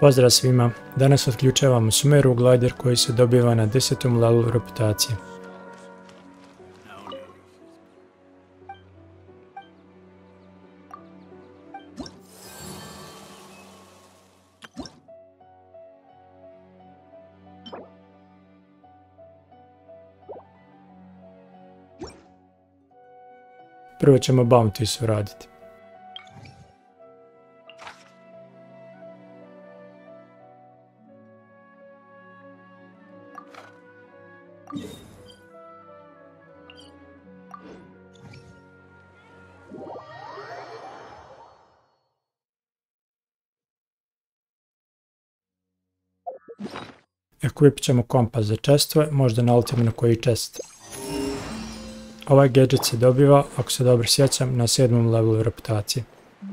Pozdrav svima, danas otključavamo Sumeru glider koji se dobiva na 10. levelu reputacije. Prvo ćemo Bounties uraditi. Ekvipit ćemo kompas za čestove, možda naletimo na koji čest. Ovaj gadget se dobiva, ako se dobro sjećam, na 7. levelu reputacije.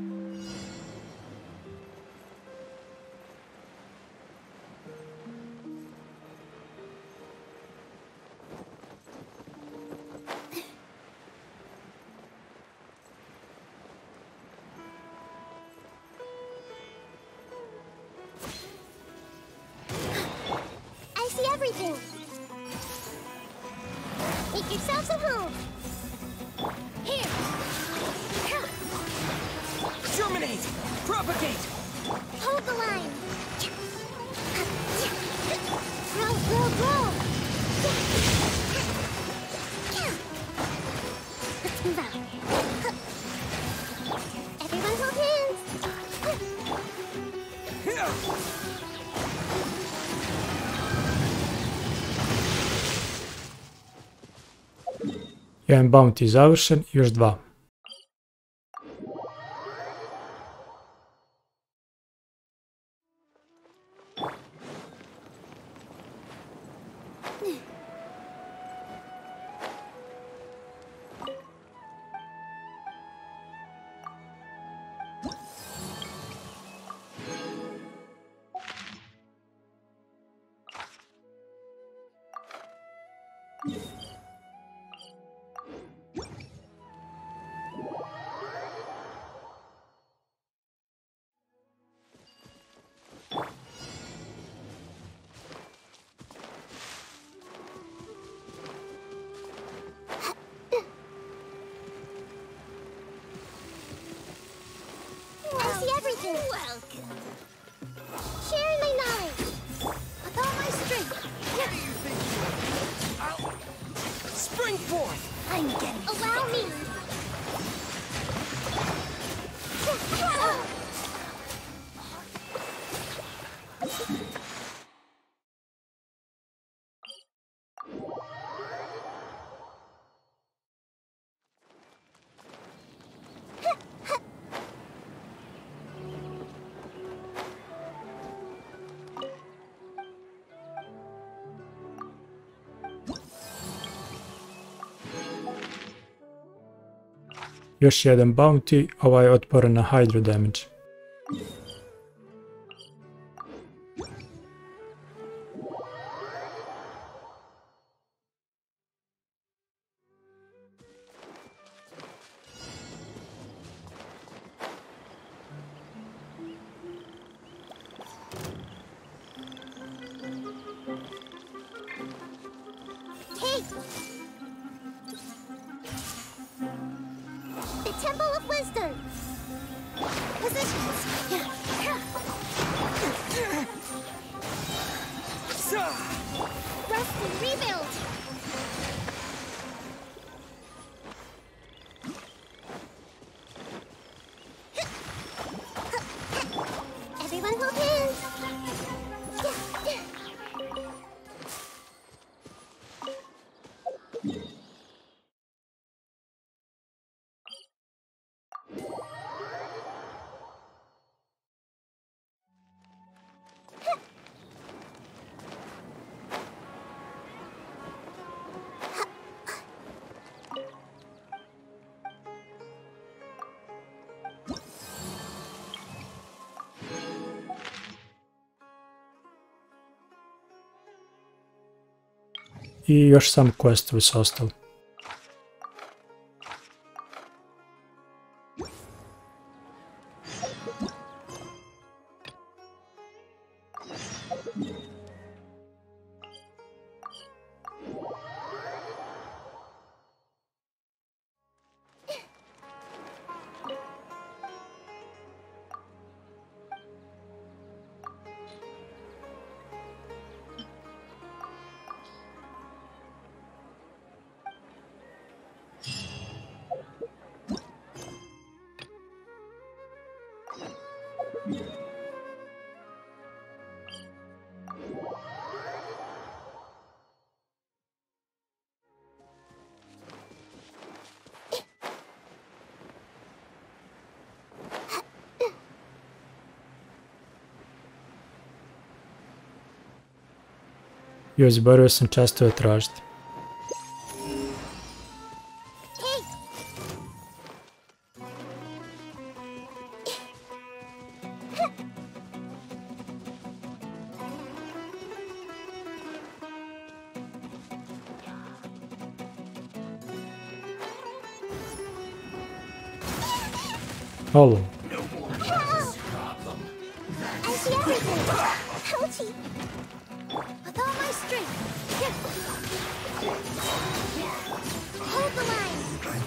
Make yourselves at home. Here. Germinate! Propagate! Hold the line. Grow, grow, grow. Let's move out. Everyone hold hands. Jedan bounty završen, još 2. Welcome. Sharing my knowledge. With all my strength. What do you think you are? I'll spring forth! I'm getting Allow me. Još jedan bounty, ovaj je otporan na hydro damage. Temple of Wisdom. Positions. Rest and rebuild. Everyone hold hands. I još sam questovi su ostali. Joj, zaboravio sam čestove tražiti. Hey, Halo. I see everything. Ouchie. With all my strength. Hold the line.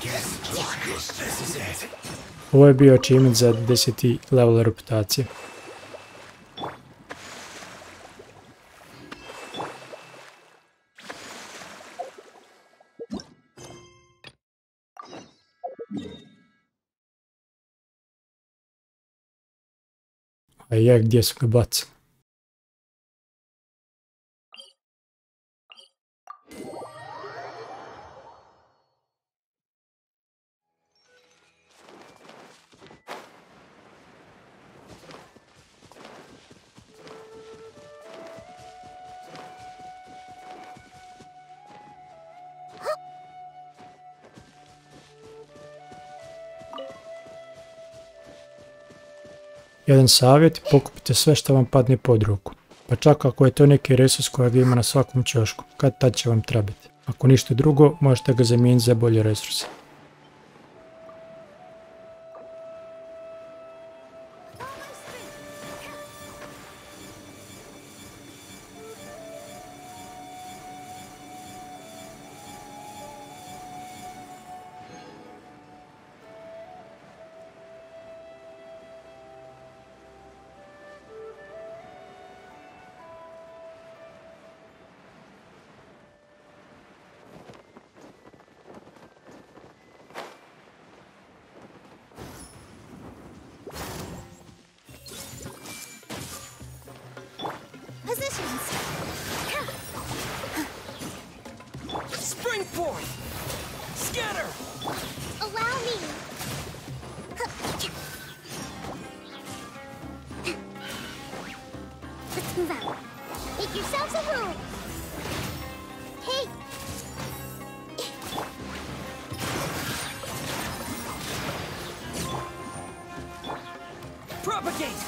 Ovo je bio achievement za 10. level reputacije. A je, gdje su ga bacili? Jedan savjet, pokupite sve što vam padne pod ruku. Pa čak ako je to neki resurs kojeg ima na svakom ćošku, kad tad će vam trebati. Ako ništa drugo, možete ga zamijeniti za bolje resurse. Positions. Spring forth! Scatter! Allow me. Let's move out. Make yourselves at home. Hey. Propagate!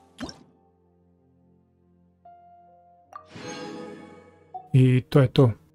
I to je to.